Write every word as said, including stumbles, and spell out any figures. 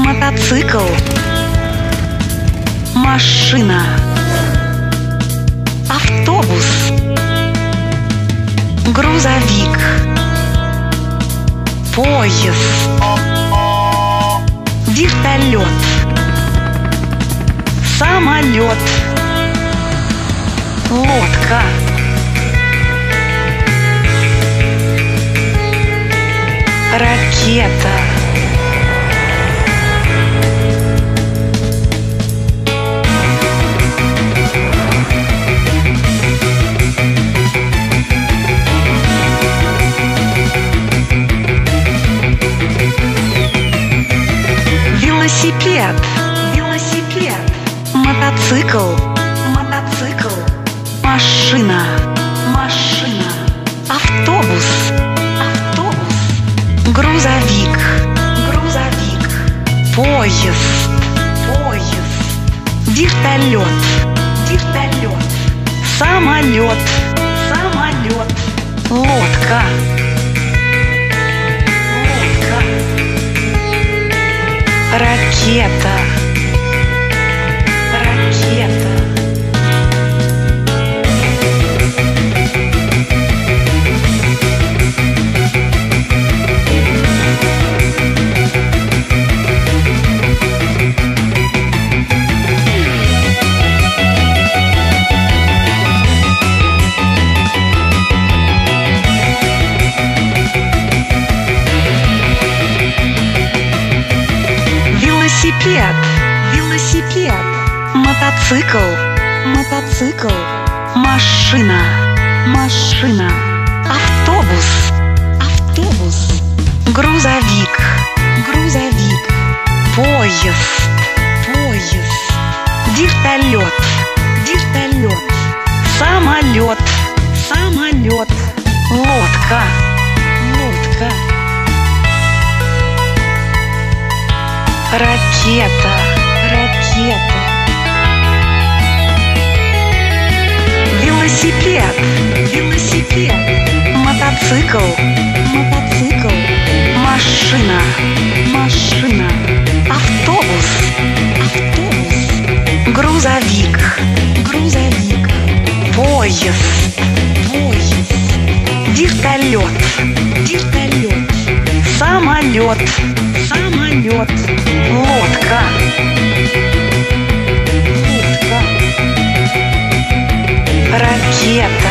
мотоцикл, машина, автобус, грузовик, поезд, вертолет, самолет, лодка, ракета, велосипед, велосипед, мотоцикл, мотоцикл, машина, машина, автобус, автобус, грузовик, грузовик, поезд, поезд, вертолет, вертолет, самолет, самолет, лодка, лодка, ракета, ракета. Велосипед, велосипед, мотоцикл, мотоцикл, машина, машина, автобус, автобус, грузовик, грузовик, поезд, поезд, вертолет, вертолет, самолет, самолет, лодка, лодка, ракета, ракета. Велосипед, велосипед, мотоцикл, мотоцикл, машина, машина, автобус, автобус, грузовик, грузовик, поезд, поезд, вертолет, вертолет, самолет, самолет, лодка, лодка, ракета.